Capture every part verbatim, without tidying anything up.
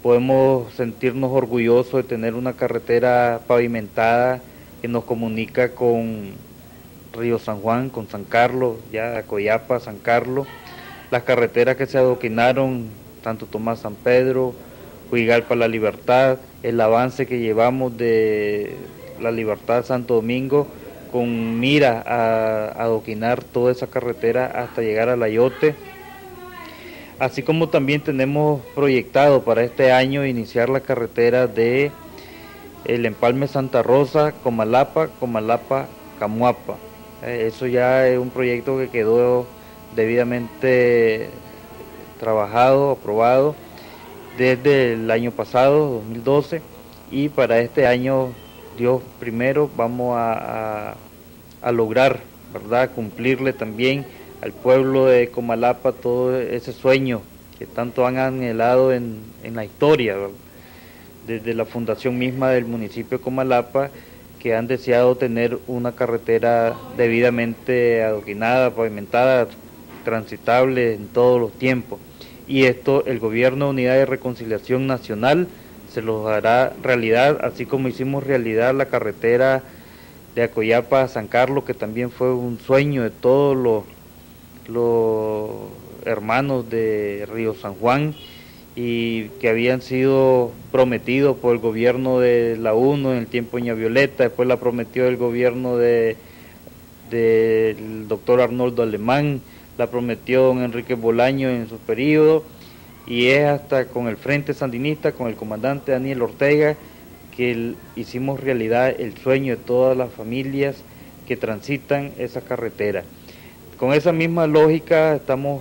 podemos sentirnos orgullosos de tener una carretera pavimentada que nos comunica con Río San Juan, con San Carlos, ya Coyapa, San Carlos, las carreteras que se adoquinaron, tanto Tomás San Pedro, Huigalpa La Libertad, el avance que llevamos de La Libertad Santo Domingo, con mira a adoquinar toda esa carretera hasta llegar a Layote, así como también tenemos proyectado para este año iniciar la carretera de el Empalme Santa Rosa, Comalapa, Comalapa, Camuapa. Eh, eso ya es un proyecto que quedó debidamente trabajado, aprobado desde el año pasado, dos mil doce, y para este año, Dios primero, vamos a, a, a lograr, ¿verdad?, cumplirle también al pueblo de Comalapa todo ese sueño que tanto han anhelado en, en la historia, ¿verdad?, desde la fundación misma del municipio de Comalapa, que han deseado tener una carretera debidamente adoquinada, pavimentada, transitable en todos los tiempos. Y esto el Gobierno de Unidad y Reconciliación Nacional se los hará realidad, así como hicimos realidad la carretera de Acoyapa a San Carlos, que también fue un sueño de todos los, los hermanos de Río San Juan, y que habían sido prometidos por el gobierno de la U N O en el tiempo de Doña Violeta, después la prometió el gobierno de del doctor Arnoldo Alemán, la prometió don Enrique Bolaño en su periodo, y es hasta con el Frente Sandinista, con el comandante Daniel Ortega, que el, hicimos realidad el sueño de todas las familias que transitan esa carretera. Con esa misma lógica estamos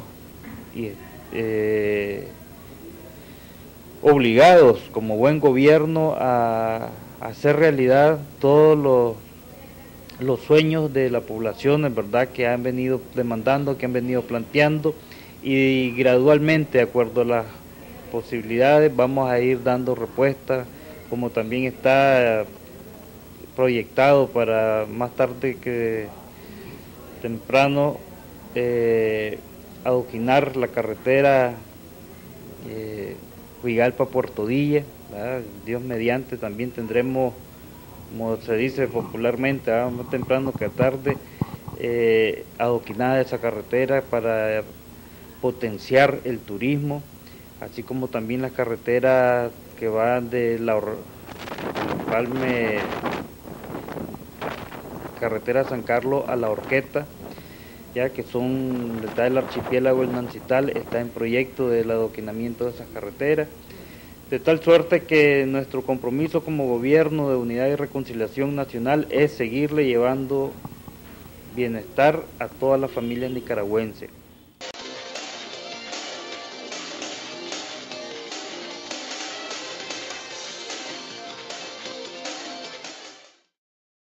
eh, obligados como buen gobierno a, a hacer realidad todos los, los sueños de la población, en verdad, que han venido demandando, que han venido planteando, y gradualmente, de acuerdo a las posibilidades, vamos a ir dando respuestas, como también está proyectado para más tarde que temprano eh, adoquinar la carretera eh, Huigalpa Puerto Dilla, ¿verdad? Dios mediante también tendremos, como se dice popularmente, ¿verdad?, más temprano que tarde, eh, adoquinada esa carretera para potenciar el turismo, así como también las carreteras que van de la Palme, carretera San Carlos a La Horqueta, ya que son, está el archipiélago El Nancital, está en proyecto del adoquinamiento de esas carreteras, de tal suerte que nuestro compromiso como gobierno de Unidad y Reconciliación Nacional es seguirle llevando bienestar a todas las familias nicaragüenses.